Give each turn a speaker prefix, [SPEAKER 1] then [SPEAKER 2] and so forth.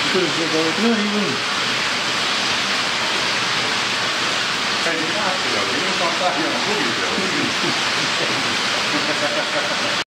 [SPEAKER 1] Dus nee,
[SPEAKER 2] Zijn die laatste ook? Die was al een paar jaar goed.